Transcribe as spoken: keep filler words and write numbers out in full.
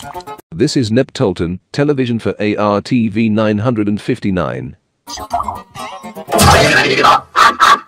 This is Nepturlton television for A R T V nine fifty-nine.